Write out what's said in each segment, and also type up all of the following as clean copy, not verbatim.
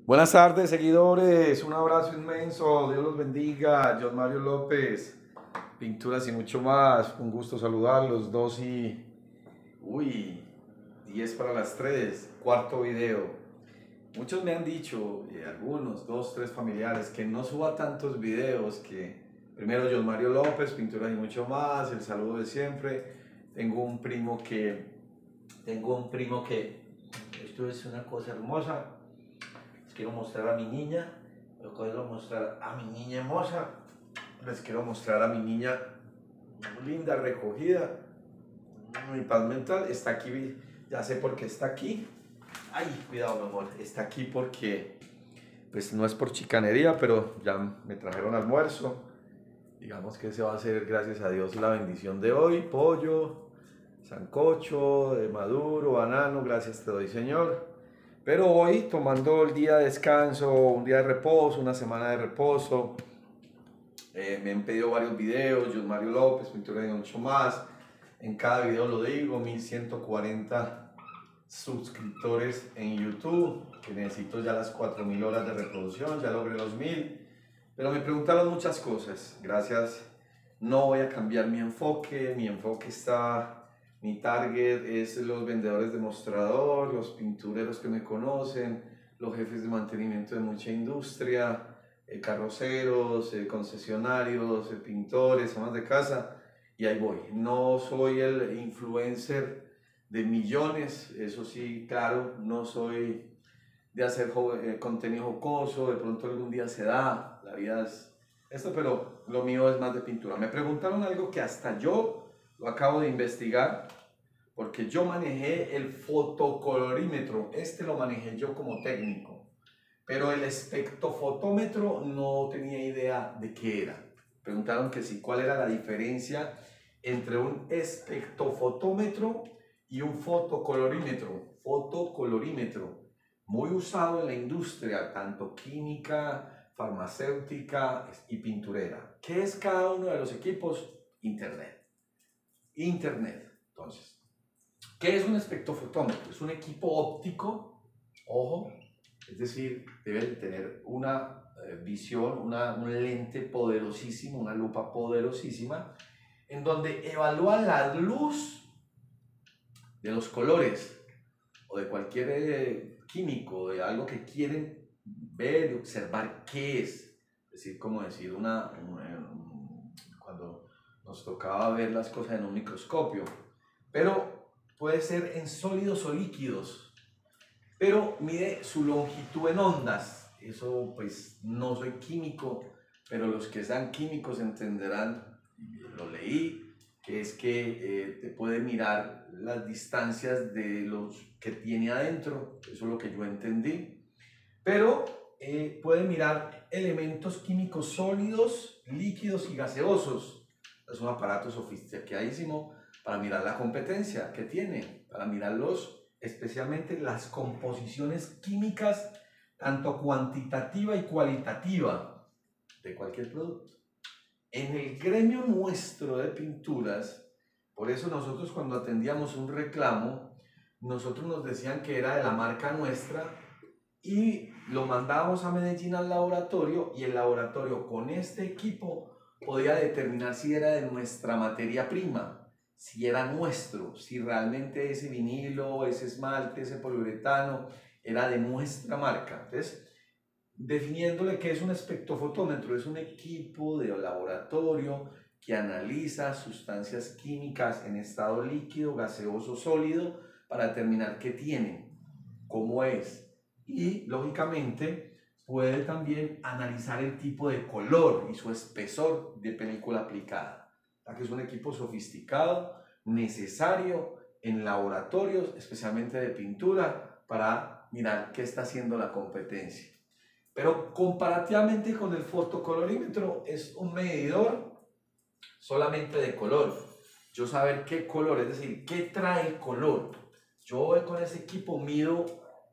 Buenas tardes, seguidores. Un abrazo inmenso. Dios los bendiga. John Mario López, Pinturas y mucho más. Un gusto saludarlos. 10 para las 3. Cuarto video. Muchos me han dicho, algunos, 2, 3 familiares, que no suba tantos videos. Que primero John Mario López, Pinturas y mucho más. El saludo de siempre. Tengo un primo que. Esto es una cosa hermosa. Les quiero mostrar a mi niña, les quiero mostrar a mi niña hermosa, les quiero mostrar a mi niña linda, recogida. Mi paz mental está aquí, ya sé por qué está aquí. Ay, cuidado mi amor, está aquí porque, pues no es por chicanería, pero ya me trajeron almuerzo. Digamos que ese va a ser, gracias a Dios, la bendición de hoy. Pollo, sancocho, de maduro, banano, gracias te doy Señor. Pero hoy, tomando el día de descanso, un día de reposo, una semana de reposo, me han pedido varios videos, John Mario López, Pintura y mucho más. En cada video lo digo, 1140 suscriptores en YouTube, que necesito ya las 4000 horas de reproducción, ya logré los 1000. Pero me preguntaron muchas cosas, gracias. No voy a cambiar mi enfoque está... Mi target es los vendedores de mostrador, los pintureros que me conocen, los jefes de mantenimiento de mucha industria, carroceros, concesionarios, pintores, amas de casa, y ahí voy. No soy el influencer de millones, eso sí, claro, no soy de hacer contenido jocoso, de pronto algún día se da, la vida es esto, pero lo mío es más de pintura. Me preguntaron algo que hasta yo lo acabo de investigar, porque yo manejé el fotocolorímetro, lo manejé yo como técnico, pero el espectrofotómetro no tenía idea de qué era. Preguntaron que sí, cuál era la diferencia entre un espectrofotómetro y un fotocolorímetro. Fotocolorímetro, muy usado en la industria, tanto química, farmacéutica y pinturera. ¿Qué es cada uno de los equipos? Internet. Entonces, ¿qué es un espectrofotómetro? Es un equipo óptico, ojo, es decir, debe tener una visión, un lente poderosísimo, una lupa poderosísima, en donde evalúa la luz de los colores o de cualquier químico, de algo que quieren ver y observar qué es. Es decir, como decir cuando nos tocaba ver las cosas en un microscopio, pero puede ser en sólidos o líquidos, pero mide su longitud en ondas. Eso pues no soy químico, pero los que sean químicos entenderán, lo leí, que es que te puede mirar las distancias de los que tiene adentro, eso es lo que yo entendí, pero puede mirar elementos químicos sólidos, líquidos y gaseosos. Es un aparato sofisticadísimo para mirar la competencia que tiene, para mirar especialmente las composiciones químicas, tanto cuantitativa y cualitativa, de cualquier producto. En el gremio nuestro de pinturas, por eso nosotros cuando atendíamos un reclamo, nosotros nos decían que era de la marca nuestra y lo mandábamos a Medellín al laboratorio, y el laboratorio con este equipo podía determinar si era de nuestra materia prima, si era nuestro, si realmente ese vinilo, ese esmalte, ese poliuretano era de nuestra marca. Entonces, definiéndole qué es un espectrofotómetro, es un equipo de laboratorio que analiza sustancias químicas en estado líquido, gaseoso, sólido, para determinar qué tienen, cómo es, y lógicamente puede también analizar el tipo de color y su espesor de película aplicada. Que es un equipo sofisticado, necesario en laboratorios, especialmente de pintura, para mirar qué está haciendo la competencia. Pero comparativamente con el fotocolorímetro, es un medidor solamente de color. Yo saber qué color, es decir, qué trae el color. Yo con ese equipo mido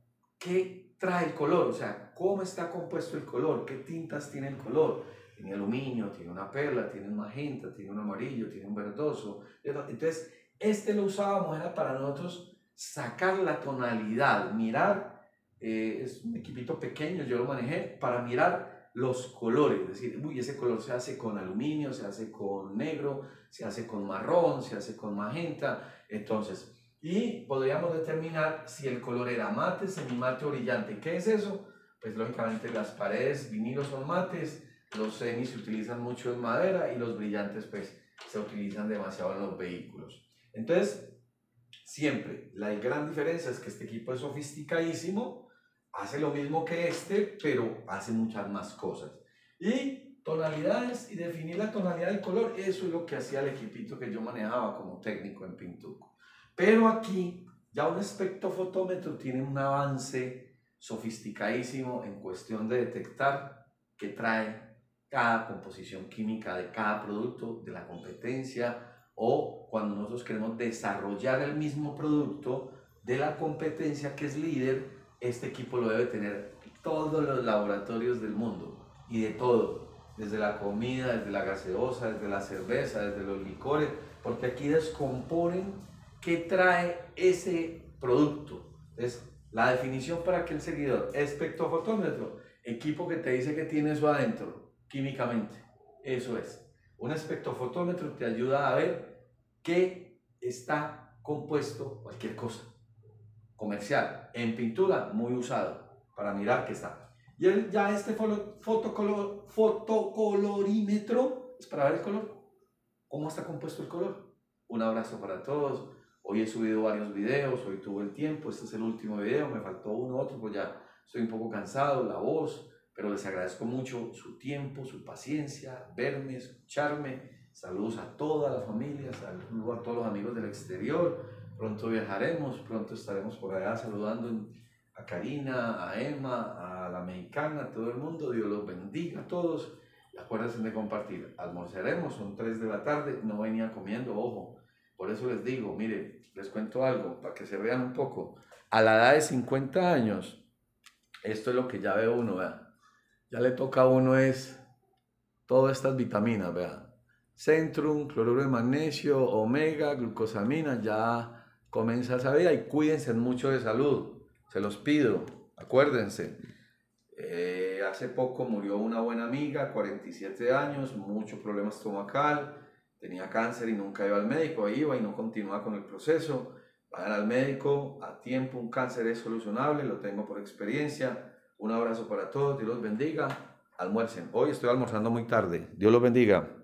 qué trae el color, o sea, cómo está compuesto el color, qué tintas tiene el color. Tiene aluminio, tiene una perla, tiene un magenta, tiene un amarillo, tiene un verdoso. Entonces, lo usábamos era para nosotros sacar la tonalidad, mirar es un equipito pequeño, yo lo manejé para mirar los colores, es decir, uy, ese color se hace con aluminio, se hace con negro, se hace con marrón, se hace con magenta, entonces, y podríamos determinar si el color era mate, semimate o brillante. ¿Qué es eso? Pues lógicamente las paredes vinilo son mates, los semis se utilizan mucho en madera y los brillantes pues se utilizan demasiado en los vehículos. Entonces, siempre, la gran diferencia es que este equipo es sofisticadísimo, hace lo mismo que este, pero hace muchas más cosas. Y tonalidades y definir la tonalidad del color, eso es lo que hacía el equipito que yo manejaba como técnico en Pintuco. Pero aquí ya un espectrofotómetro tiene un avance sofisticadísimo en cuestión de detectar qué trae cada composición química de cada producto, de la competencia, o cuando nosotros queremos desarrollar el mismo producto de la competencia que es líder, este equipo lo debe tener todos los laboratorios del mundo y de todo, desde la comida, desde la gaseosa, desde la cerveza, desde los licores, porque aquí descomponen qué trae ese producto. Es la definición para aquel seguidor: espectrofotómetro, equipo que te dice que tiene eso adentro, químicamente. Eso es. Un espectrofotómetro te ayuda a ver qué está compuesto cualquier cosa. Comercial, en pintura, muy usado para mirar qué está. Y ya este fotocolorímetro es para ver el color, cómo está compuesto el color. Un abrazo para todos. Hoy he subido varios videos, hoy tuve el tiempo, este es el último video, me faltó uno otro, pues ya estoy un poco cansado, la voz, pero les agradezco mucho su tiempo, su paciencia, verme, escucharme. Saludos a toda la familia, saludos a todos los amigos del exterior. Pronto viajaremos, pronto estaremos por allá saludando a Karina, a Emma, a la mexicana, a todo el mundo. Dios los bendiga a todos. Y acuérdense de compartir. Almorzaremos, son 3 de la tarde, no venía comiendo, ojo. Por eso les digo, miren, les cuento algo para que se vean un poco. A la edad de 50 años, esto es lo que ya ve uno, ¿verdad? Ya le toca a uno es todas estas vitaminas, vean. Centrum, cloruro de magnesio, omega, glucosamina, ya comienza esa vida y cuídense mucho de salud, se los pido, acuérdense. Hace poco murió una buena amiga, 47 años, mucho problema estomacal, tenía cáncer y nunca iba al médico, iba y no continúa con el proceso. Vayan al médico a tiempo, un cáncer es solucionable, lo tengo por experiencia. Un abrazo para todos, Dios los bendiga. Almuercen. Hoy estoy almorzando muy tarde. Dios los bendiga.